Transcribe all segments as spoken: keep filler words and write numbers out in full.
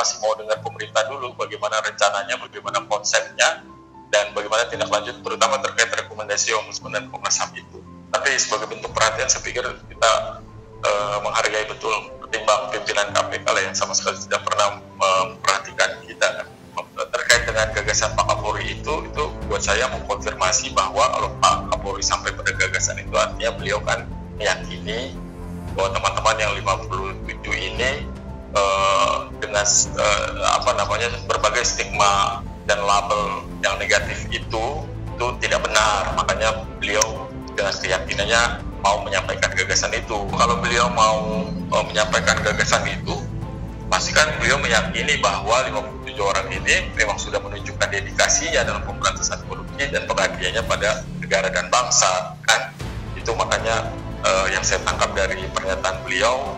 masih mau dengar pemerintah dulu, bagaimana rencananya, bagaimana konsepnya, dan bagaimana tindak lanjut, terutama terkait rekomendasi Ombudsman dan Komnas H A M itu. Tapi sebagai bentuk perhatian, saya pikir kita uh, menghargai betul ketimbang pimpinan K P K lah yang sama sekali tidak pernah memperhatikan kita. Terkait dengan gagasan Pak Kapolri itu, itu buat saya mengkonfirmasi bahwa kalau Pak Kapolri sampai pada gagasan itu, artinya beliau kan meyakini bahwa teman-teman yang lima puluh tujuh ini uh, dengan uh, apa namanya berbagai stigma dan label yang negatif itu itu tidak benar. Makanya beliau dengan keyakinannya mau menyampaikan gagasan itu. Kalau beliau mau uh, menyampaikan gagasan itu, pastikan beliau meyakini bahwa lima puluh tujuh orang ini memang sudah menunjukkan dedikasinya dalam pemberantasan korupsi dan pengabdiannya pada negara dan bangsa, kan? Itu makanya uh, yang saya tangkap dari pernyataan beliau.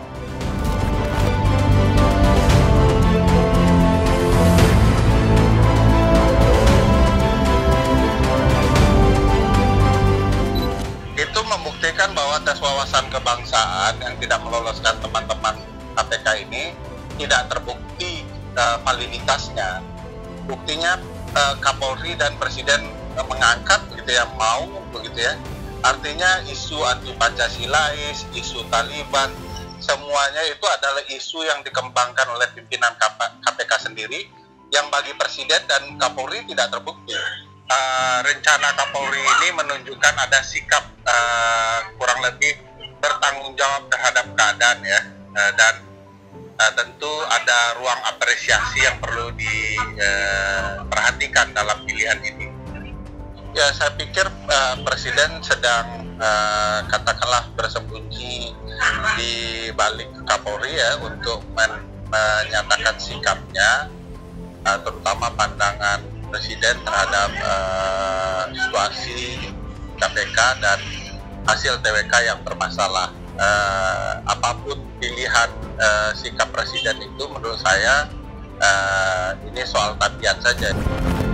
Itu membuktikan bahwa tes wawasan kebangsaan yang tidak meloloskan teman-teman K P K ini tidak terbukti uh, validitasnya. Buktinya uh, Kapolri dan Presiden uh, mengangkat begitu ya, mau begitu ya. Artinya isu anti Pancasilais, isu Taliban, semuanya itu adalah isu yang dikembangkan oleh pimpinan K P K sendiri yang bagi Presiden dan Kapolri tidak terbukti. Uh, rencana Kapolri ini menunjukkan ada sikap uh, kurang lebih bertanggung jawab terhadap keadaan ya, uh, dan Uh, tentu ada ruang apresiasi yang perlu diperhatikan uh, dalam pilihan ini. Ya, saya pikir uh, Presiden sedang uh, katakanlah bersembunyi di balik Kapolri ya untuk men- menyatakan sikapnya, uh, terutama pandangan Presiden terhadap uh, situasi K P K dan hasil T W K yang bermasalah. Uh, apapun pilihan uh, sikap Presiden itu menurut saya uh, ini soal tabiat saja.